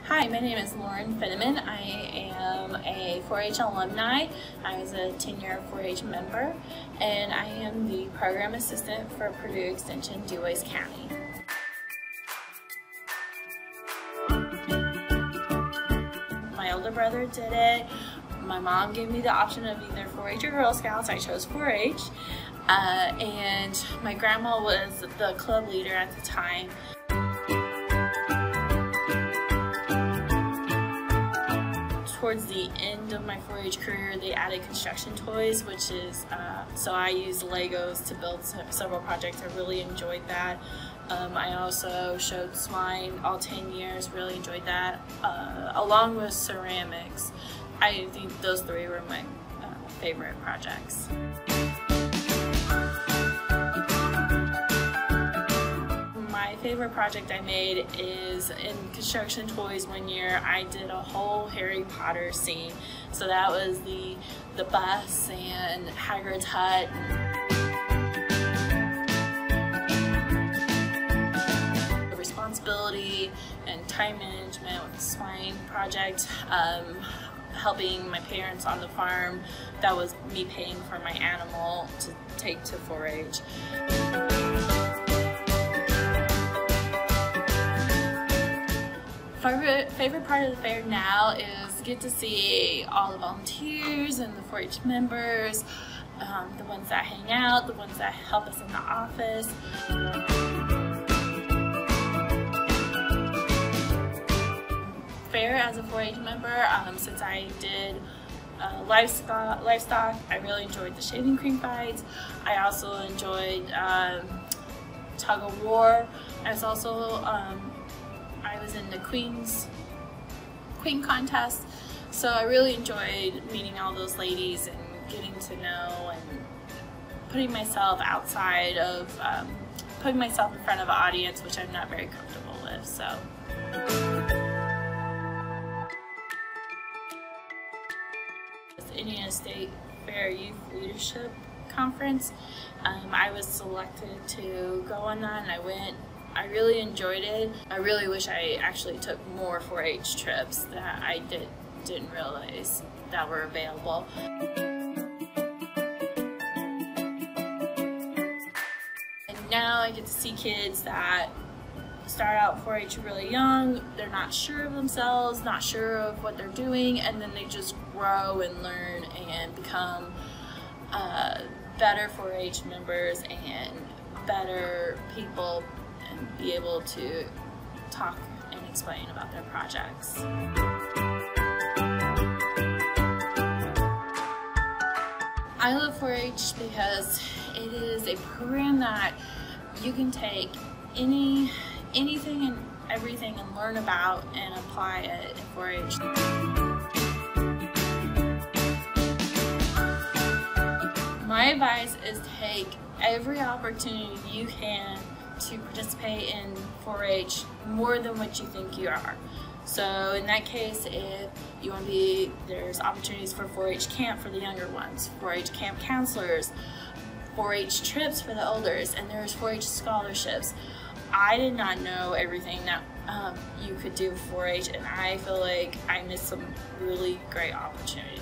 Hi, my name is Lauren Finneman. I am a 4-H alumni. I was a 10-year 4-H member, and I am the program assistant for Purdue Extension, DuBois County. My older brother did it. My mom gave me the option of either 4-H or Girl Scouts. I chose 4-H. And my grandma was the club leader at the time. Towards the end of my 4-H career, they added construction toys, which is, so I used Legos to build several projects. I really enjoyed that. I also showed swine all 10 years, really enjoyed that, along with ceramics. I think those three were my favorite projects. My favorite project I made is in construction toys. One year I did a whole Harry Potter scene. So that was the bus and Hagrid's hut. The responsibility and time management with the swine project, helping my parents on the farm. That was me paying for my animal to take to 4-H. Favorite part of the fair now is get to see all the volunteers and the 4-H members, the ones that hang out, the ones that help us in the office. Fair as a 4-H member, since I did livestock, I really enjoyed the shaving cream fights. I also enjoyed tug of war. I was in the Queen contest, so I really enjoyed meeting all those ladies and getting to know and putting myself outside of, putting myself in front of an audience, which I'm not very comfortable with. So. The Indiana State Fair Youth Leadership Conference, I was selected to go on that, and I went. I really enjoyed it. I really wish I actually took more 4-H trips that I didn't realize that were available. And now I get to see kids that start out 4-H really young. They're not sure of themselves, not sure of what they're doing, and then they just grow and learn and become better 4-H members and better people, and be able to talk and explain about their projects. I love 4-H because it is a program that you can take anything and everything and learn about and apply it in 4-H. My advice is take every opportunity you can to participate in 4-H more than what you think you are. So in that case, if you want to be, there's opportunities for 4-H camp for the younger ones, 4-H camp counselors, 4-H trips for the elders, and there's 4-H scholarships. I did not know everything that you could do with 4-H, and I feel like I missed some really great opportunities.